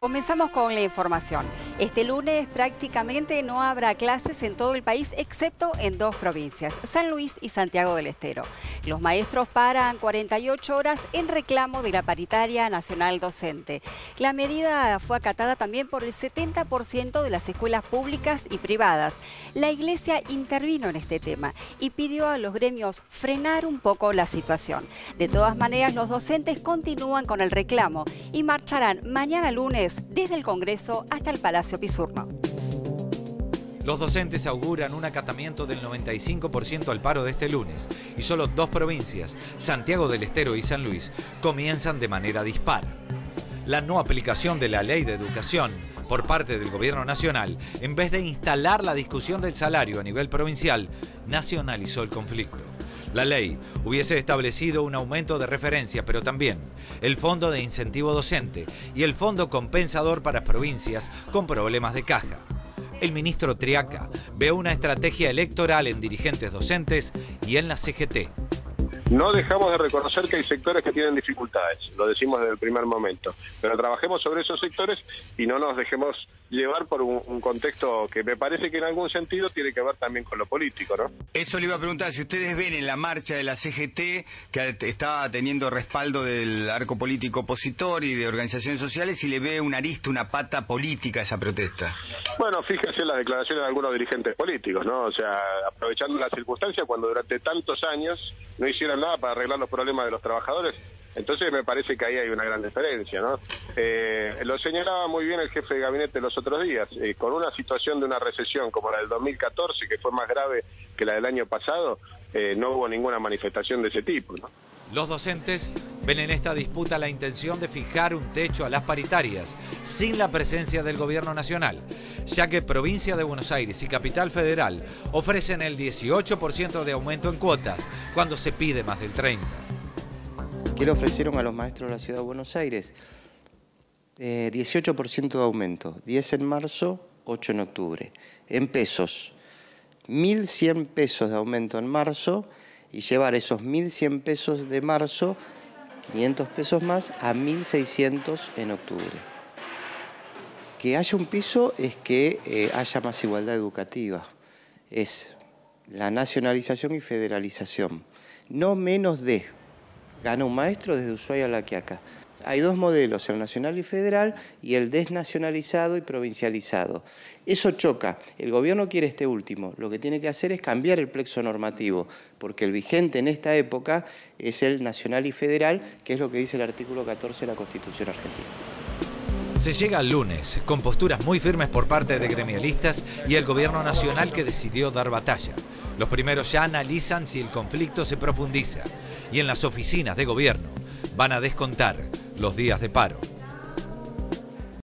Comenzamos con la información. Este lunes prácticamente no habrá clases en todo el país, excepto en dos provincias, San Luis y Santiago del Estero. Los maestros paran 48 horas en reclamo de la paritaria nacional docente. La medida fue acatada también por el 70% de las escuelas públicas y privadas. La Iglesia intervino en este tema y pidió a los gremios frenar un poco la situación. De todas maneras, los docentes continúan con el reclamo y marcharán mañana lunes desde el Congreso hasta el Palacio Pisurno. Los docentes auguran un acatamiento del 95% al paro de este lunes y solo dos provincias, Santiago del Estero y San Luis, comienzan de manera dispar. La no aplicación de la Ley de Educación por parte del Gobierno Nacional, en vez de instalar la discusión del salario a nivel provincial, nacionalizó el conflicto. La ley hubiese establecido un aumento de referencia, pero también el Fondo de Incentivo Docente y el Fondo Compensador para provincias con problemas de caja. El ministro Triaca ve una estrategia electoral en dirigentes docentes y en la CGT. No dejamos de reconocer que hay sectores que tienen dificultades, lo decimos desde el primer momento, pero trabajemos sobre esos sectores y no nos dejemos llevar por un contexto que me parece que en algún sentido tiene que ver también con lo político, ¿no? Eso le iba a preguntar, si ustedes ven en la marcha de la CGT, que está teniendo respaldo del arco político opositor y de organizaciones sociales, si le ve una arista, una pata política a esa protesta. Bueno, fíjese las declaraciones de algunos dirigentes políticos, ¿no? O sea, aprovechando la circunstancia cuando durante tantos años no hicieron nada para arreglar los problemas de los trabajadores, entonces me parece que ahí hay una gran diferencia, ¿no? Lo señalaba muy bien el jefe de gabinete los otros días, con una situación de una recesión como la del 2014, que fue más grave que la del año pasado, no hubo ninguna manifestación de ese tipo, ¿no? Los docentes ven en esta disputa la intención de fijar un techo a las paritarias sin la presencia del Gobierno Nacional, ya que Provincia de Buenos Aires y Capital Federal ofrecen el 18% de aumento en cuotas cuando se pide más del 30%. ¿Qué le ofrecieron a los maestros de la Ciudad de Buenos Aires? 18% de aumento, 10 en marzo, 8 en octubre. En pesos, 1.100 pesos de aumento en marzo y llevar esos 1.100 pesos de marzo, 500 pesos más, a 1.600 en octubre. Que haya un piso es que haya más igualdad educativa. Es la nacionalización y federalización. No menos de. Gana un maestro desde Ushuaia a La Quiaca. Hay dos modelos, el nacional y federal y el desnacionalizado y provincializado. Eso choca. El gobierno quiere este último. Lo que tiene que hacer es cambiar el plexo normativo, porque el vigente en esta época es el nacional y federal, que es lo que dice el artículo 14 de la Constitución argentina. Se llega al lunes con posturas muy firmes por parte de gremialistas y el Gobierno Nacional que decidió dar batalla. Los primeros ya analizan si el conflicto se profundiza y en las oficinas de gobierno van a descontar los días de paro.